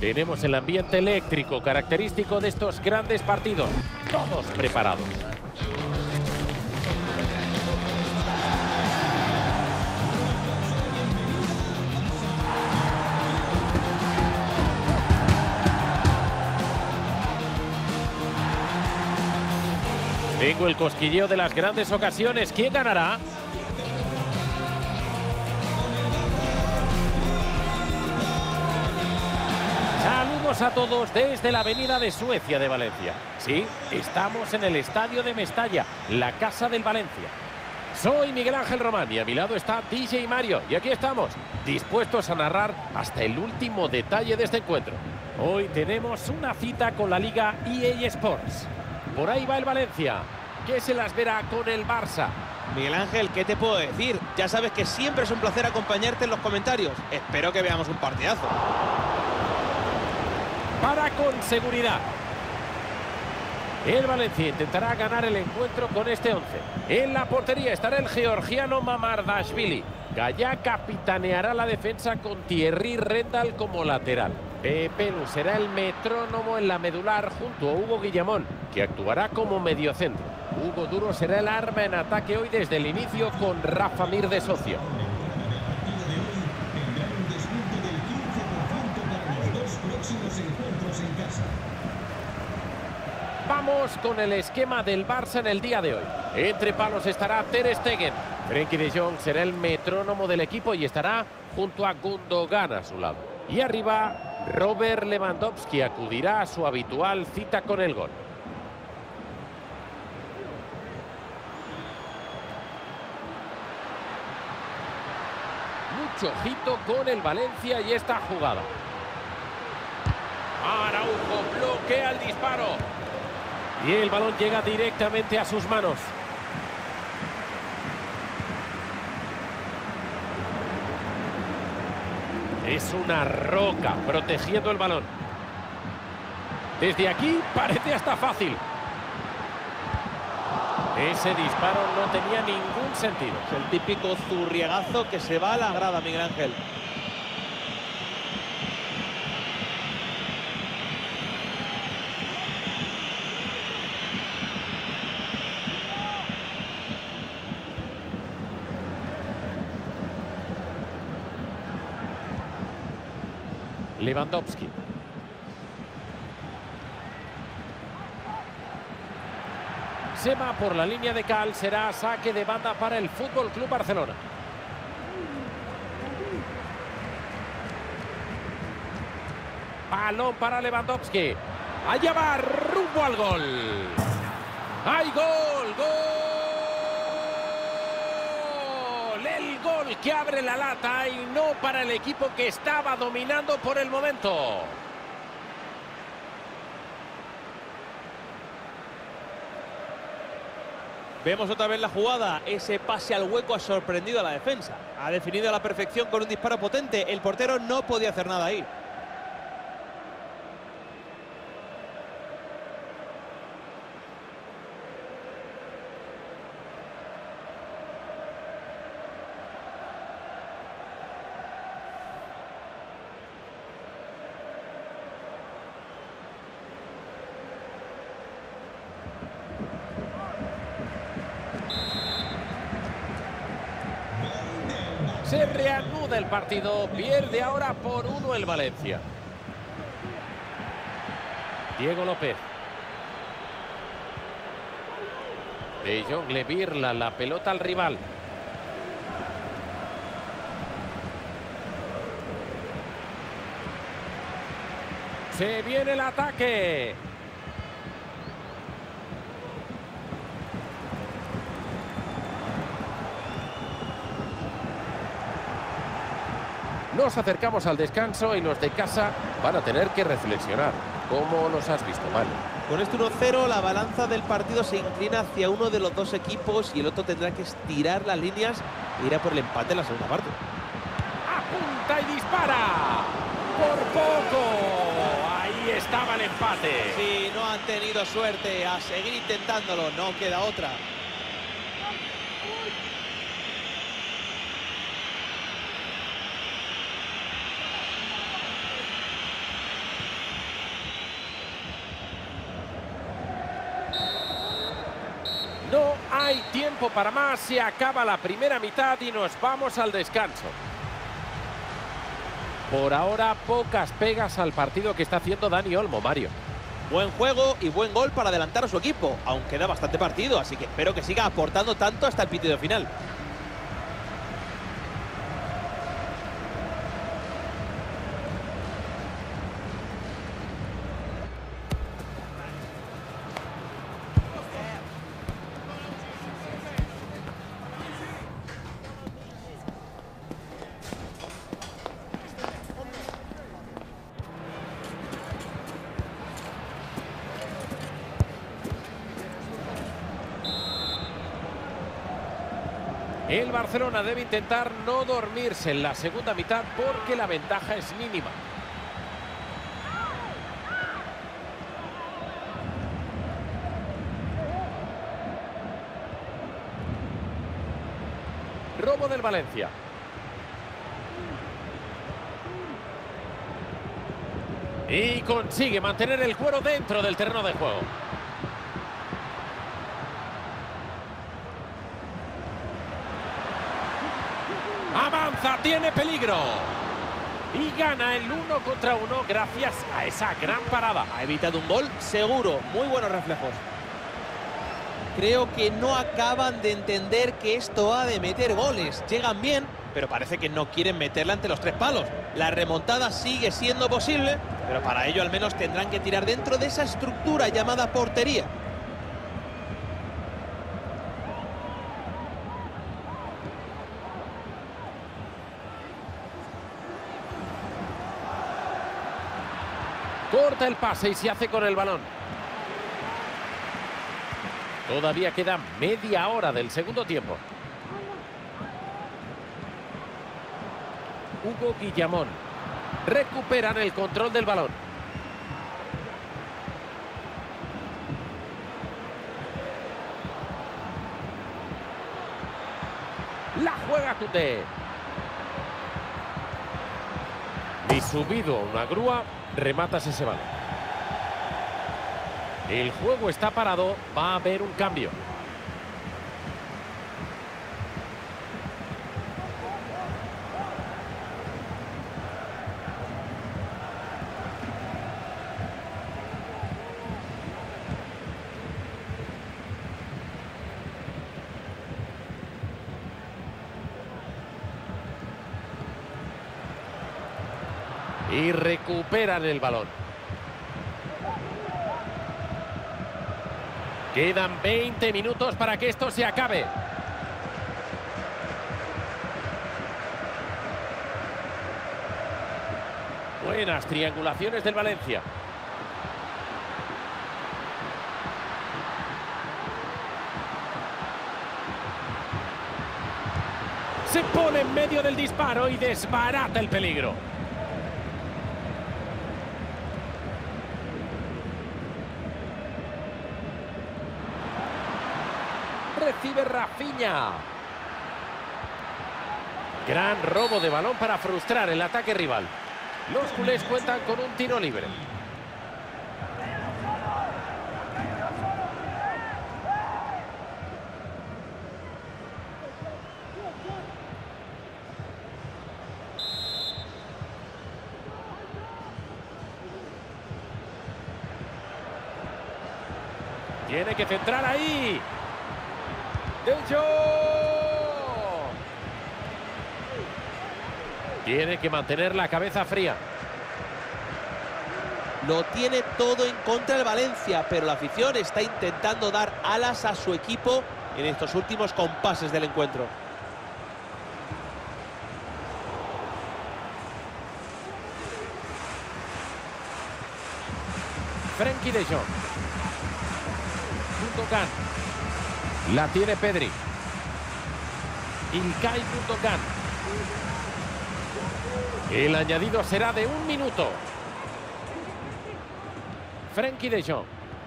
Tenemos el ambiente eléctrico característico de estos grandes partidos. Todos preparados. Tengo el cosquilleo de las grandes ocasiones. ¿Quién ganará? Saludos a todos desde la Avenida de Suecia de Valencia. Sí, estamos en el Estadio de Mestalla, la casa del Valencia. Soy Miguel Ángel Román y a mi lado está DJ Mario. Y aquí estamos, dispuestos a narrar hasta el último detalle de este encuentro. Hoy tenemos una cita con la Liga EA Sports. Por ahí va el Valencia, que se las verá con el Barça. Miguel Ángel, ¿qué te puedo decir? Ya sabes que siempre es un placer acompañarte en los comentarios. Espero que veamos un partidazo. Para con seguridad. El Valencia intentará ganar el encuentro con este 11. En la portería estará el georgiano Mamardashvili. Gaya capitaneará la defensa con Thierry Rendal como lateral. Pepelu será el metrónomo en la medular junto a Hugo Guillamón, que actuará como mediocentro. Hugo Duro será el arma en ataque hoy desde el inicio con Rafa Mir de socio. Vamos con el esquema del Barça en el día de hoy. Entre palos estará Ter Stegen. Frenkie de Jong será el metrónomo del equipo y estará junto a Gundogan a su lado. Y arriba, Robert Lewandowski acudirá a su habitual cita con el gol. Mucho ojito con el Valencia y esta jugada. Araujo bloquea el disparo. Y el balón llega directamente a sus manos. Es una roca protegiendo el balón. Desde aquí parece hasta fácil. Ese disparo no tenía ningún sentido. Es el típico zurriegazo que se va a la grada, Miguel Ángel. Lewandowski. Se va por la línea de cal, será saque de banda para el Fútbol Club Barcelona. Balón para Lewandowski. Allá va, rumbo al gol. ¡Hay gol! ¡Gol! El gol que abre la lata y no para el equipo que estaba dominando por el momento. Vemos otra vez la jugada. Ese pase al hueco ha sorprendido a la defensa. Ha definido a la perfección con un disparo potente. El portero no podía hacer nada ahí. Se reanuda el partido, pierde ahora por 1 el Valencia. Diego López. De Jong le birla la pelota al rival. Se viene el ataque. Nos acercamos al descanso y los de casa van a tener que reflexionar. ¿Cómo los has visto, Manu? Con este 1-0, la balanza del partido se inclina hacia uno de los dos equipos y el otro tendrá que estirar las líneas e ir a por el empate en la segunda parte. Apunta y dispara. Por poco. Ahí estaba el empate. Sí, no han tenido suerte. A seguir intentándolo, no queda otra. hay tiempo para más, se acaba la primera mitad y nos vamos al descanso. Por ahora, pocas pegas al partido que está haciendo Dani Olmo, Mario. Buen juego y buen gol para adelantar a su equipo, aunque da bastante partido, así que espero que siga aportando tanto hasta el pitido final. El Barcelona debe intentar no dormirse en la segunda mitad porque la ventaja es mínima. Robo del Valencia. Y consigue mantener el cuero dentro del terreno de juego. Avanza, tiene peligro. Y gana el 1 contra 1 gracias a esa gran parada. Ha evitado un gol seguro, muy buenos reflejos. Creo que no acaban de entender que esto ha de meter goles. Llegan bien, pero parece que no quieren meterla ante los 3 palos. La remontada sigue siendo posible, pero para ello al menos tendrán que tirar dentro de esa estructura llamada portería. Corta el pase y se hace con el balón. Todavía queda media hora del segundo tiempo. Hugo Guillamón. Recuperan el control del balón. La juega Koundé. Y subido a una grúa, rematas ese balón. El juego está parado, va a haber un cambio. Y recuperan el balón. Quedan 20 minutos para que esto se acabe. Buenas triangulaciones del Valencia. Se pone en medio del disparo y desbarata el peligro. Recibe Rafinha. Gran robo de balón para frustrar el ataque rival. Los culés cuentan con un tiro libre. Tiene que centrar ahí. De Jong. Tiene que mantener la cabeza fría. Lo tiene todo en contra el Valencia, pero la afición está intentando dar alas a su equipo en estos últimos compases del encuentro. Frenkie de Jong. Gundogan. La tiene Pedri. Ilkay Gundogan. El añadido será de 1 minuto. Frenkie de Jong.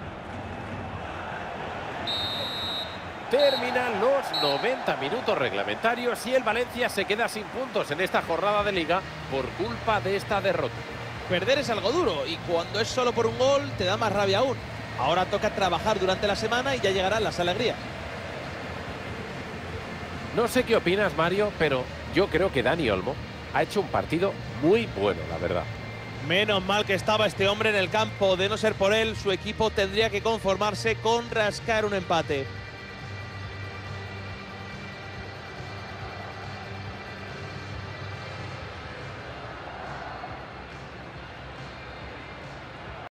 Terminan los 90 minutos reglamentarios y el Valencia se queda sin puntos en esta jornada de Liga por culpa de esta derrota. Perder es algo duro y cuando es solo por un gol te da más rabia aún. Ahora toca trabajar durante la semana y ya llegarán las alegrías. No sé qué opinas, Mario, pero yo creo que Dani Olmo ha hecho un partido muy bueno, la verdad. Menos mal que estaba este hombre en el campo. De no ser por él, su equipo tendría que conformarse con rascar un empate.